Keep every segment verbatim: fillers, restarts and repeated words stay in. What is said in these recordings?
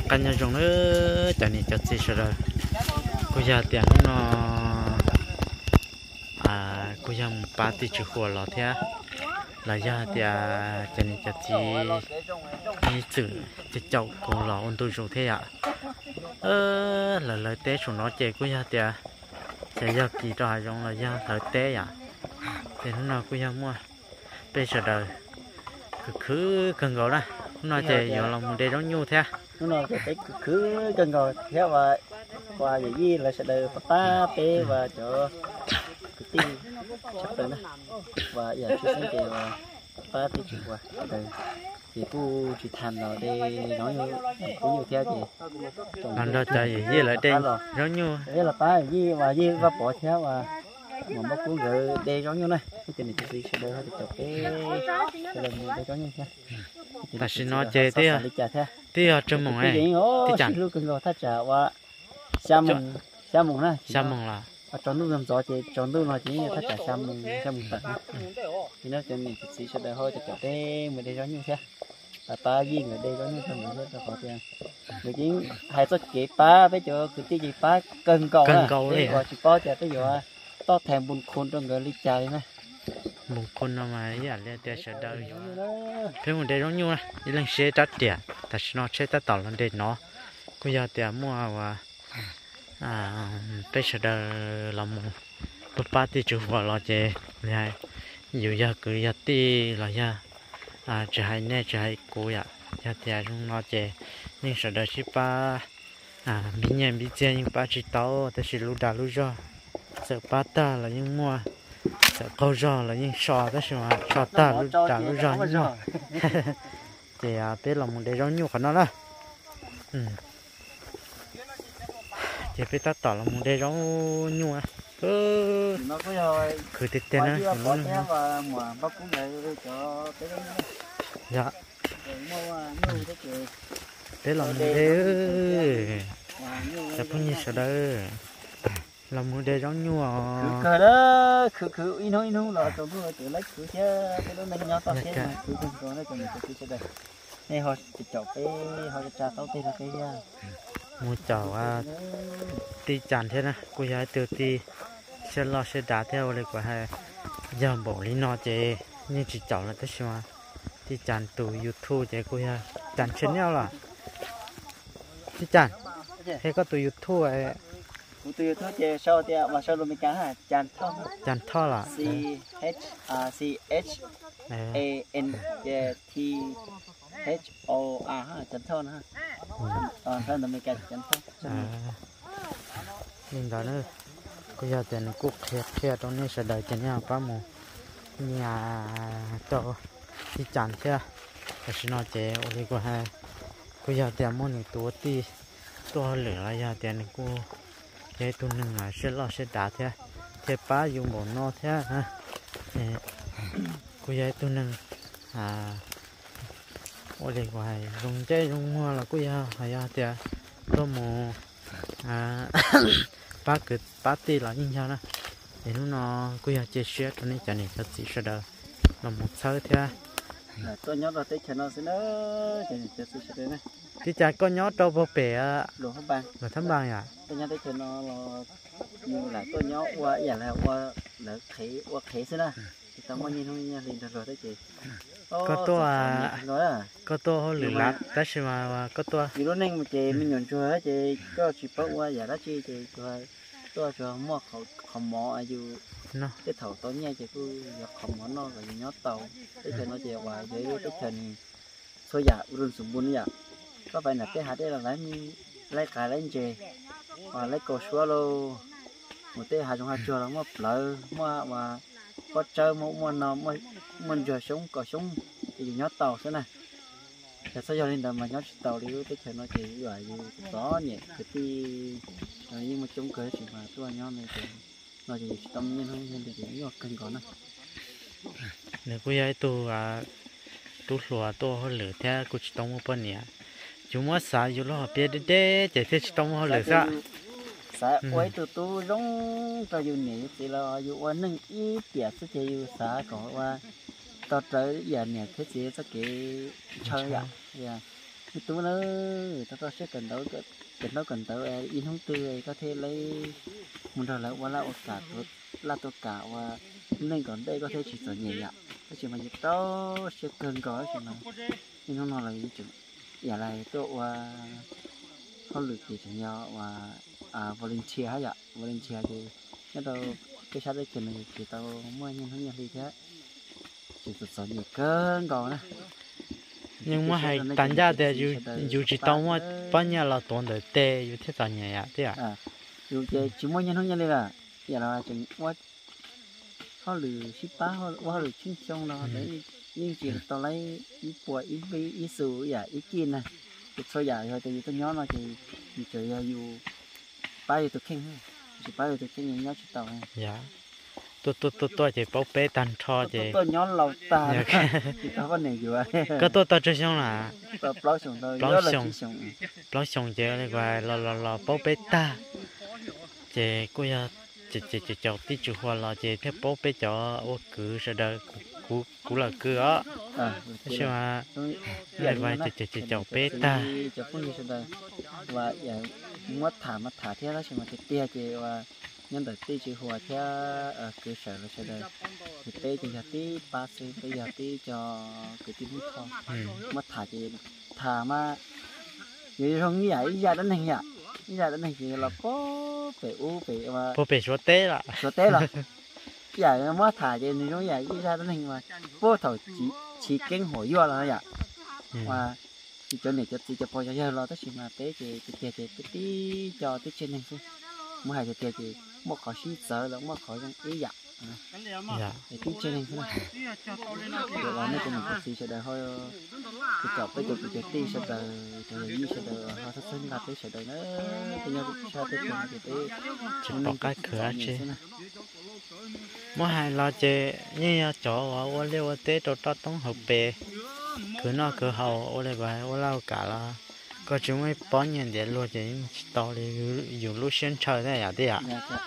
căn nhà trong nữa cho nên cho chị rồi cô già tiền nó à cô già một ba tỷ chữ khổ lọ thế là già thì cho nên cho chị đi chữ chị cháu cùng lọ ôn tôi rồi thế ạ ơ là lời té chúng nó chơi cô già thì sẽ già kỳ trò trong là già lời té ạ thì nó nào cô già mua bây giờ đời cứ cứ cần gọi đó nó chơi giờ là một đề đó nhu thế nó nói cái cứ cần gọi theo và và vậy gì là sẽ đời ta té và cho cái tim sắp tới này và giờ chưa sinh thì và ta thì chịu qua đời thì cô chỉ thành rồi để nói như cũng như theo thì còn đó chơi gì lại đây nó nhu thế là ta gì và gì và bỏ theo và mà nó cũng gửi đây giống như này cái chuyện này thì sẽ đưa hết chụp cái cái lần này giống như thế ta xin nói chơi thế à thế à trong mộng này thì chẳng lúc cần gọi thắt trả và xa mùng xa mùng này xa mùng là và tròn nước làm gió thì tròn nước nó chỉ thắt trả xa mùng xa mùng tận thì nó chuyện này thì sẽ đưa hơi chụp cái mình đây giống như thế là ba viên ở đây giống như thế mình rất là khó tiền người chính hai số kỹ ba với chỗ cái gì ba cần cầu cần cầu đấy và chỉ có cho tới giờ to thèm buồn khôn trong người ly trà này buồn khôn nó mà cái gì để sẽ đỡ thế một đây giống như này đi lên xe tắt tiền ta sẽ nó xe tắt tàu lên đây nó bây giờ tiền mua và à bây giờ đỡ là một bữa ba thì chụp vào lo chơi này nhiều giờ cứ giờ ti là giờ à chỉ hay nè chỉ hay cố vậy giờ tiền chúng nó chơi nhưng sau đó chỉ ba à bị nhẹ bị chơi nhưng ba chỉ tàu ta chỉ lú đà lú cho sợ ba ta là những mua sợ câu giò là những sò đó xem mà sò ta lúc trả lúc giò như nào thì à biết là một đề gió nhiều của nó đó ừ thì biết ta tỏ là một đề gió nhiều à ừ nó có rồi cứ tiết tiền á nó và mà bác cũng để cho cái đó dạ mua cái gì thế là một đề sẽ không như sau đó là một đề giống như à khử đó khử khử in thôi in thôi là tụi tôi tự lấy khử chứ cái đó nên nhau tao thế mà khử không có nó còn tự sẽ đây này họ chỉ chọc cái họ chỉ trà tao tê là cái ra một chảo à ti chán thế nè cô gái từ ti sẽ lo sẽ đá theoเลยcủa hai giờ bỏ đi nó chế nhưng chỉ chảo là thế mà ti chán từ YouTube chế cô gái chán chân nhau là ti chán hay có từ YouTube ấy từ thôi thì sau thì mà sau rồi mình cá hả chăn thon chăn thon là C H A C H A N T H O A ha chăn thon ha còn sau rồi mình cá chăn thon nhưng đó nữa bây giờ tiền cục kẹt kẹt trong này sẽ đợi cho nhà ba mồ nhà cho đi chăn thế để xin nó chế ở đây của hai bây giờ tiền mua những túi ti to lửa là giờ tiền cô cái tuầnนึงlà sẽ lo sẽ đá thế thế ba dùng bộ no thế ha cô dạy tuầnนึงà ở đây ngoài dùng chơi dùng hoa là cô dạy hay à thế tôi mò à ba cứ ba tí là như nhau nè để nó cô dạy chơi xe cho nên cho nên thật sự sẽ đỡ là một sợi thế tôi nhớ là tới channel sẽ nữa cho nên thật sự sẽ này thì chả có nhớ đâu bao bể đồ thăm bang đồ thăm bang à tôi nhớ tới channel là như là tôi nhớ qua giờ là qua là khỉ qua khỉ thế này thì tao mới nhìn không nhìn liền rồi đấy chị có to à có to hơn lửa lát đó xem mà có to thì lúc này mà chị mình nhận chưa hết chị có chỉ bắt qua giờ đó chị chị cho tôi cho mua khẩu khẩu mỏ dù cái thầu tối nha chị cứ gặp khẩu mỏ nó rồi nhớ tàu cái chuyện nó chị hoài vậy cái chuyện số giả luôn sủng bún vậy có phải là cái hạt đây là lấy lấy cải lấy chè và lấy cỏ xua luôn một cái hạt trong hạt chua nó mà lỡ mà mà có chơi một món nào mà mình giờ sống cỏ sống thì nhớ tàu thế này để sao giờ lên đầm mà nhớ tàu đi cái chuyện nó chỉ gọi như gió nhẹ cái tí nhưng mà chúng cái chỉ mà tôi nhớ này thì nó chỉ tâm nhân hơn nên thì chỉ cần có này nếu cô ấy tu à tu lúa tu hơn lửa thế cô chỉ tông một bên nhỉ chúng nó xả vô lo biết đấy chỉ thích tông hơn lửa sao xã quay từ tu giống cho dù nỉ thì là dù qua nâng ít tiệt sẽ chỉ dù xã có qua tao tới giờ nè thế chỉ sẽ cái chơi vậy, tôi nó tao tao sẽ cần đâu cần đâu cần đâu in không tươi có thể lấy muốn rồi là qua là cả tôi là tôi cả và nên còn đây có thể chỉ sợ nhẹ nhẹ cái chuyện mà dịch đó sẽ cần có chuyện nào nhưng không nói là những chuyện giả này tôi và không được gì chẳng nhau và à volunteer hết ạ volunteer thì cái đâu cái sao đấy chuyện này thì tao mua nhân không nhân đi thế chỉ sợ nhẹ cơn còn nữa nhưng mà hay tận ra để dù dù chỉ tao mà bao nhiêu là tuần đời tệ dù thế sao nhỉ thế à dù chỉ chỉ mua nhân không nhân đi là giờ là chừng quá họ lừa ship bá họ họ lừa chuyên trong đó đấy nhưng chỉ tao lấy ít bùa ít vi ít sủ giả ít kim này thì thôi giả rồi tại vì tôi nhớ nó thì chỉ chơi dù bao giờ tôi khen chỉ bao giờ tôi khen nhớ chỉ tao này dạ tôi tôi tôi tôi chỉ bảo bé tan cho chỉ tôi nhớ lâu ta thì tao vấn đề gì vậy cái tôi tôi chơi xong là tao bảo xong tôi nhớ là chỉ xong bảo xong chỉ là gọi là là là bảo bé ta chỉ cô ya chỉ chỉ chỉ cho tí chủ hoa là chỉ theo bảo bé cho ô cứ sẽ đợi cú cú là cứ á chứ mà lại vậy chỉ chỉ chỉ cho bé ta cho phương như thế và giờ mất thả mất thả thế đó chứ mà cái tia chỉ và nhân đời tí chỉ hoa theo ở cơ sở là sẽ đây thì té chỉ là tí ba mươi bây giờ tí cho cái tí mũi thon mất thả chỉ thả mà vậy không như vậy giờ đến này nhỉ giờ đến này thì là có phải u phải mà có phải số té là số té là giờ mất thả chỉ nó vậy ra đến này mà vô thầu chỉ chỉ kinh hỏi vô là vậy mà chỉ cho này cho chỉ cho bao giờ lo tới mà té chỉ chỉ chỉ tí cho tí trên này thôi mua hai cái thì mua khó xí sợ là mua khó trong ý dạ dạ để tí trên này thế này để làm mấy cái mình có xí sẽ đợi thôi cái cọp với chụp cái tí sẽ đợi rồi gì sẽ đợi họ thắt sinh là tí sẽ đợi nữa cái nhau sẽ tí còn cái tí chỉ bỏ cái cửa chứ mua hai lo chứ như chỗ ở liêu tế chỗ đó tông hộp bè cứ nó cứ hậu ở đây vậy ở lâu cả là có chúng mới bỏ nhận để luôn thì tao đi dùng lúc xuyên chơi thế à thế à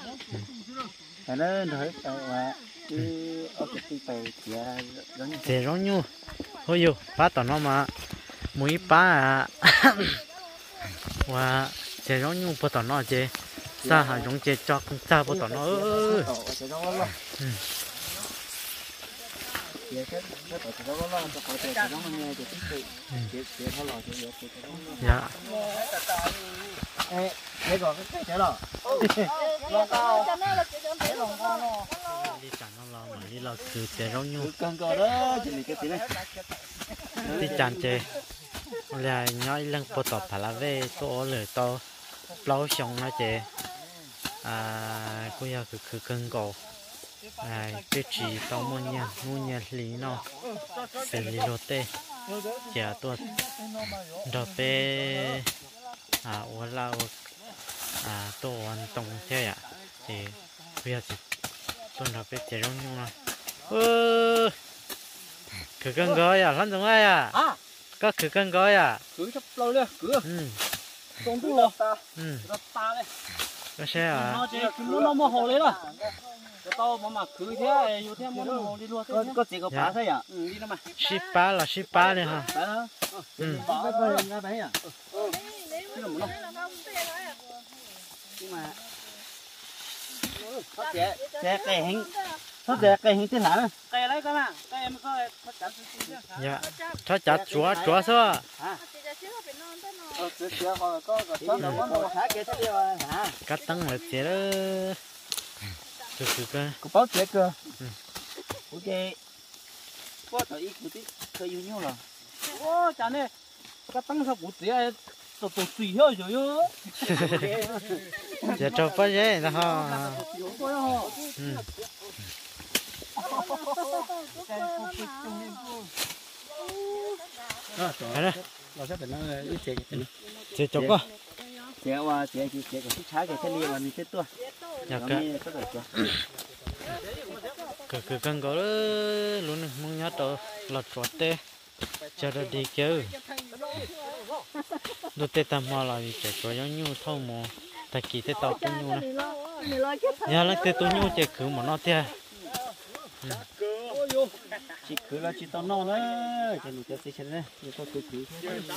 cái đó nói là cứ ở cái tí bày thì giống như thôi dù bắt tao nó mà mũi bá à và thì giống như bắt tao nó chứ sao hả giống chứ cho con sao bắt tao nó ơi dạ để gọi cái cái đó đi chăn nó lo mà đi lo cứ chế giống như con cò đó chỉ là cái gì đấy đi chăn chế là nhói lưng bộ tộc phải là về tổ lửa to lâu xong nó chế à cô giờ cứ cứ cân cổ à cái chỉ tao muốn nha muốn nha lý nó xử lý lô tê chả tuột đợt tê à ô lao à tổ ăn tông thế à thì bây giờ thì tôi đợt tê chế rong nhung rồi ơ cứ cân gói à lăn giống ai à có cứ cân gói à cứ sắp lâu lên cứ ừ tông tu lo ừ ta đây có xe à nó chỉ cứ nó mua hồ lấy rồi cái tao mà mà cứ thế dù thế mua hồ đi luôn có có chỉ có phá thôi à đi đâu mà ship ba là ship ba này ha ừ cái cái cái đấy à cái mà nhưng mà nó sẽ sẽ cái hình nó sẽ cái hình thế nào cái lấy cái mà cái em có nó chặt dạ cho chặt chúa chúa sao ờ chúa họ có có có nó có thả cái thế đi hả cắt tăng là chế đó cứ cứ cơ có bao chế cơ ok có thời ít một tí thời yêu nhau rồi ô chả này cắt tăng sao cũng chế tổ tổ suy hơi rồi giờ cho bao nhiêu đó ha ừ đóเราsẽเป็นเรื่องเจ๊ chế chụp quá เจ๊ว่าเจ๊เจ๊เจ๊กับที่ช้าแกแค่เรียกว่ามีเจ๊ตัว dạ cơ cứ cứ cần có luôn muốn nhớ tổ lọt chuột tê cho nó đi chơi đôi tê tam hoa là gì chạy có giống như thâu mồ tại kỳ tê tàu cũng như này nhà là tê tôi như chạy cứ mà nó tê chỉ cứ là chỉ tao non đấy chỉ mình cho xí xí này chỉ có cứ cứ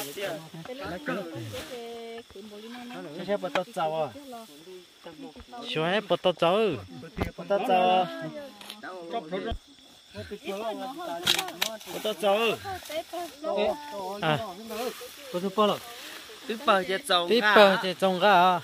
xe xe bắt tao cháu à xóa hết bớt tao cháu bắt tao cháu bắt tao cháu à bắt tao bao lắm tiếp bao giờ cháu tiếp bao giờ trồng cả à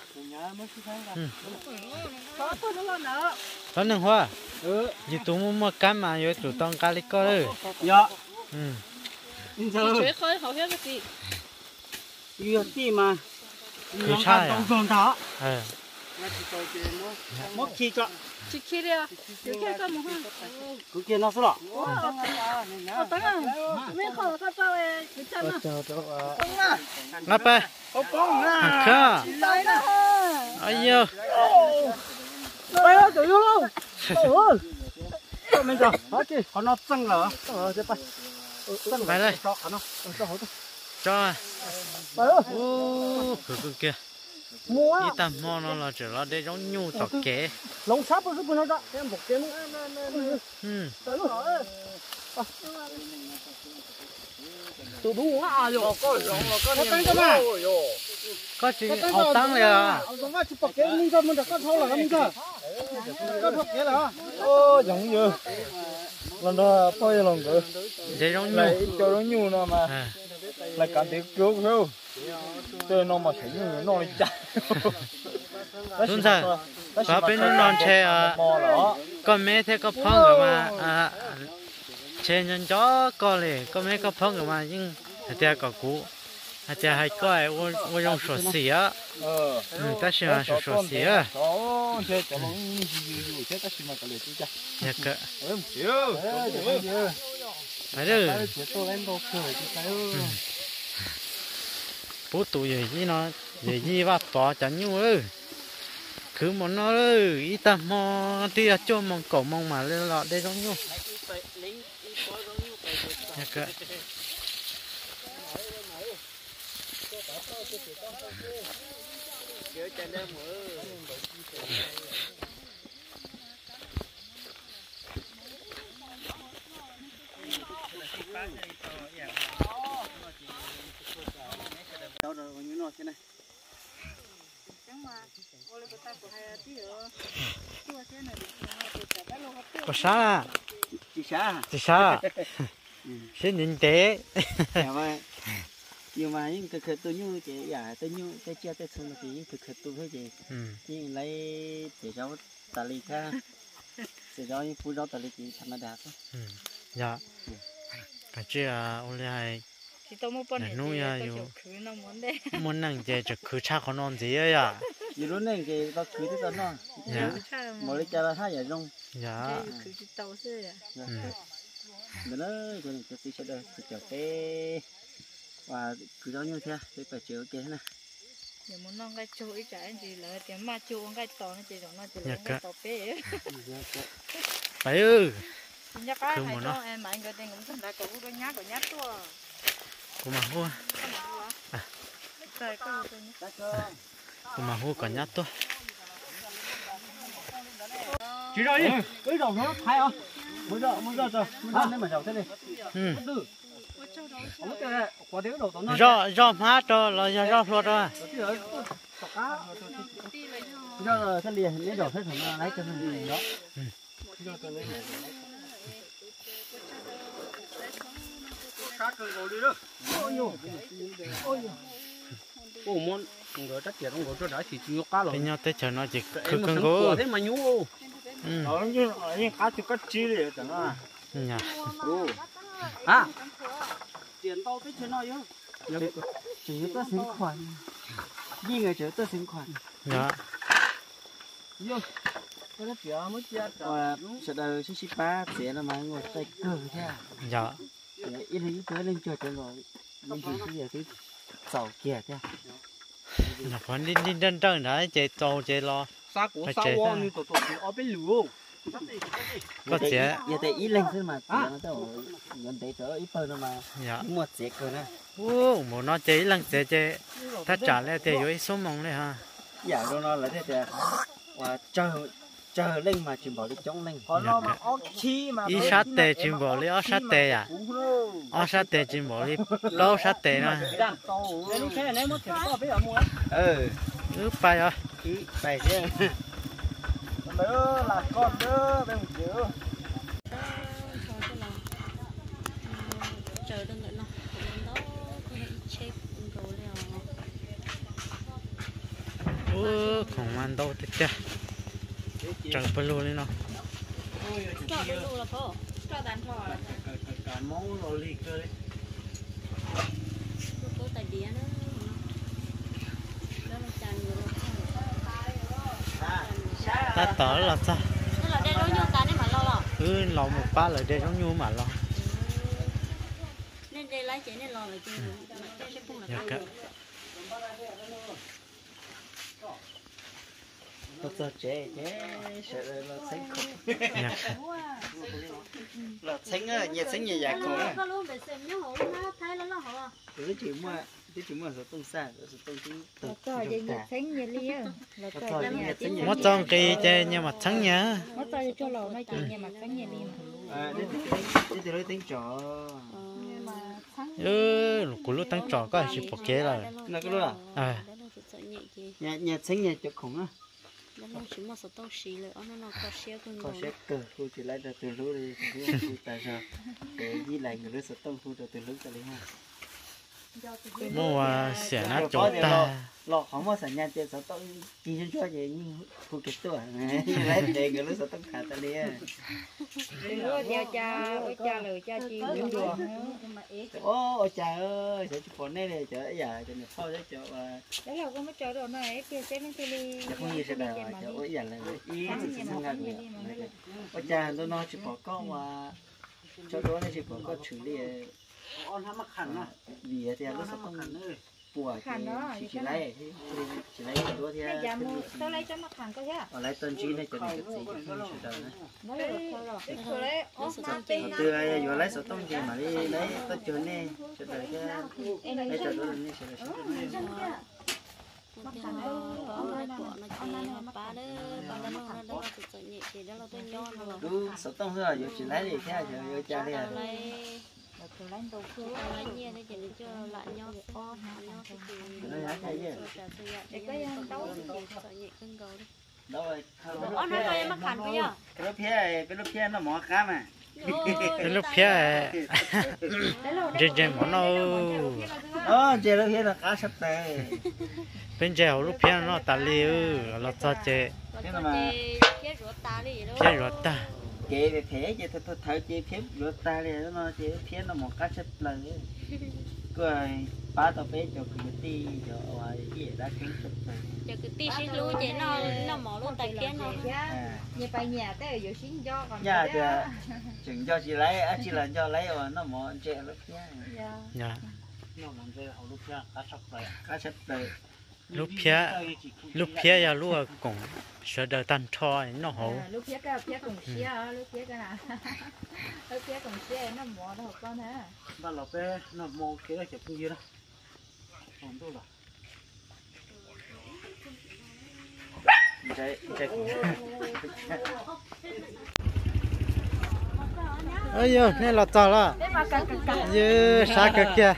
có nương hoa ừ dù tụi muốn mua cam mà dù tụi tông cá lý có đấy dạ ừ chơi khơi hậu hết cái gì yêu gì mà cứ sai à tông đó ờ mất chi cho chỉ khi đấy, chỉ khi cái mồm ha. cứ kia nó sao Ờ, tao à, mấy con cái tao ấy, cái chân à. ngápไป có con à à khá Đấy đó. ai yêu đây là tự yêu luôn ôi ôi mình rồi hết chứ họ nó tăng rồi ờ thế bay phải đây cho họ nó cho họ cho bay ơi ô cứ cứ kia mua đi tầm mò nó là chỉ là để giống nhu tọt kế lồng sáp nó cũng nó đó em một cái ừ tụi đủ à rồi có rồi có tăng cái mà có chỉ ao tăngเลยà ông nói chỉ bọc cái mình cho mình được có thâu là mình cho có bọc cái là ô giống như lần đó bao nhiêu lần rồi để giống lại nhu cho nó nhu nó mà lại cảm thấy cứu không tôi nó mà thấy như nó đi chặt đúng rồi có bên nó non che à có mấy thế có phong rồi mà à che nhân chó có lẽ có mấy có phong rồi mà nhưng thì có cũ thì hay có ai tôi tôi dùng sổ xỉ á ừ ta chỉ là sổ sổ xỉ á đó chơi cho nó nhiều chơi ta chỉ mà cái lệ chứ nhớ cái em chịu phải rồi tôi lên đâu cười chứ cái bố tụi gì nó gì gì vắt tỏ chẳng nhu ơi cứ muốn nó ơi ít tầm mò đi ở chỗ mong cổ mong mà lên lọ đây giống nhu nhớ cái đâu rồi như nó thế này có sao à chị xã thì sao xin nhìn tế dạ vậy nhưng mà những cái tôi như chị dạ tôi như cái chia tôi xong thì thực thực tôi thấy gì nhưng lấy để cháu tali ly khác để cho những phú giáo tali ly chỉ tham gia thôi dạ cái chuyện à ông lại Chỉ tao mua bún này thì tao khử nó muốn đấy. muốn năng chế cho khử cha con non gì ấy à chỉ lúc này cái tao khử tao nó mỗi lần cha là hai giờ rong dạ khử chỉ tao thôi à nữa nữa cho nên cái gì sẽ được thì kiểu cái và cứ đó như thế cái phải chịu cái này nếu muốn non cái chỗ ít trái thì là tiền mà chỗ cái to nó chỉ nó chỉ là cái to bé phải ư nhắc cái hay cho em mà anh cái tiền cũng không đã có cái nhát của nhát tua cô mà hua à cái cái cô mà hua còn nhát tua chỉ rồi đi cái đầu nó thay không mới giờ mới giờ rồi mới giờ nên mà giàu thế này ừ rõ rõ má cho là rõ rõ luôn rồi rõ rồi thế liền nếu rõ thế thì nó lấy cho mình đó ô muốn người chắc tiền không có cho đã thì chưa cá rồi bên nhau tới chờ nó chỉ cứ cưng cố thế mà nhú ừ nó như như cá thì có chi đấy chẳng à nhà à tiền tao tới chuyện nói chứ chỉ có sinh khoản đi người chở tới sinh khoản dạ vô cái đó chuyện mới chết rồi sẽ đời số ship ba sẽ là mà ngồi tay cờ thế à dạ ít hình tới lên chơi chơi rồi lên chơi cái gì cái sầu kia thế là phải đi đi chân chân đấy chạy trâu chạy lo sa cổ sa wo như tụi tụi ở bên lúa có chế giờ thì ít lên thôi mà nó đâu nhận thấy tới ít hơn mà dạ một chế cơ nè ô một nó chế lần chế chế ta trả lại thì với số mong này ha dạ rồi nó là thế thì và chơi chờ lên mà chỉ bỏ đi chống lên họ lo mà ó chi mà ít sát tệ chim bò lấy ó sát tệ à ó sát tệ chim bò lấy lâu sát tệ nữa ừ ừ phải rồi phải chứ nữa là con nữa bên một chữ chờ đừng nữa nó đó có hệ chép rồi ô không ăn đâu thế chứ chẳng phải luôn đi nó cho được luôn là phô cho tàn thọ là cả món rồi liệt rồi có tài đĩa nữa đó là tràn người ta tỏ là sao đó là đây nó như cái này mà lo lo ừ lò một ba là đây giống như mà lo nên đây lấy chế nên lo là chứ đây sẽ không là tôi cho chế chế sợ là xanh không là xanh á nhiệt xanh nhiệt giặc không á có luôn để xem nhớ hộ nó thấy nó nó hộ cái chuyện mà cái chuyện mà sợ tung xa sợ tung tiếng là coi vậy nhiệt xanh nhiệt ly á là coi vậy nhiệt xanh nhiệt mất trong cái chơi nhưng mà trắng nhá mất coi cho lầu nói chuyện nhưng mà xanh nhiệt ly à đây thì đây thì tiếng trò ừ của lúc tăng trò có chỉ một kế rồi là cái đó à nhà nhà xanh nhà chụp khủng á nó chỉ một số tông xì rồi nó nó có xe con có xe cờ khu chỉ lấy được từ lúc đi từ lúc tại sao để đi lại người đó sẽ tông khu được từ lúc tại đây ha mua xẻ nát chỗ ta lọ không có sản nhà tiền sẽ tông chỉ cho vậy nhưng khu kết tuổi này lấy để người đó sẽ tông khá tại đây đứa cha cha ôi cha lời cha chi đừng đùa ô cha ơi sẽ chụp phone này để chở giờ cho nên thôi đấy chở đấy là con mới chờ đồ này kia sẽ lên tele không như thế nào chở ôi giờ là ý thì không ngăn được ôi cha tôi nói chỉ bỏ con mà cho đó này chỉ bỏ con xử lý on hả mắc khăn à vì thì nó sẽ không bùa thì chỉ lấy chỉ lấy đó thì giờ mua tao lấy cho mắc khăn có chứ ở lấy tên chi này cho nên cái gì cũng không sự đời đấy từ ai vừa lấy số tông gì mà đi lấy tôi chơi nè sự đời chứ lấy cho đó nè sự đời đúng số tông rồi giờ chỉ lấy đi theo giờ cha đi từ lấy đồ cũ lấy nhiên để chỉ cho lại nhau o nhau cái gì để cái đấu đâu rồi ô nó coi mắc khăn cái nhá cái lúc phía cái lúc phía nó mỏ cá mà cái lúc phía trên trên món nó ờ trên lúc phía là cá sắp tê bên trên lúc phía nó tạt liu là cho chế cái mà cái ruột ta đi đó cái ruột ta chế về thế chế thôi thôi thở chế phép ruột ta đi nó chế phía nó mỏ cá sắp lần cười ba tao bé cho cái ti cho ai gì đã kiến thức rồi cho cái ti xí lui chế nó nó mỏ luôn tại kia nó nhà phải nhà tới ở dưới xin cho còn nhà thì chừng cho chị lấy à chị lần cho lấy rồi nó mỏ chế lúc phía dạ nó mỏ chế hậu lúc phía cá sắp rồi cá sắp rồi lúc phía lúc phía giờ lúc cũng sợ đời tan cho nó hổ lúc phía cái phía cùng xe lúc phía cái nào lúc phía cùng xe nó mỏ nó học con hả ba lọ bé nó mỏ cái đó chụp như đó còn đâu là chạy chạy ơi yo này là tao là dư sao cái kia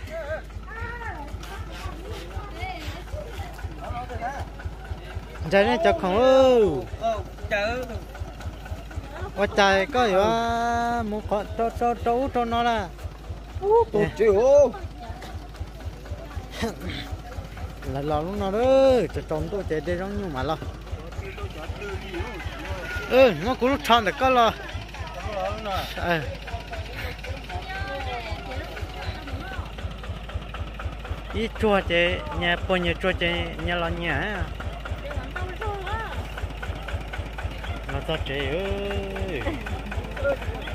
chạy này chọc không ơi chờ ôi trời có gì á muốn có cho cho trấu cho nó là tôi chịu là lò lúc nào đó cho trống tôi chạy đi giống như mà lo ừ nó cũng lúc tròn được có lo ờ ít chua chế nhà bao nhiêu chua chế nhà lo nhà nó to chế ơi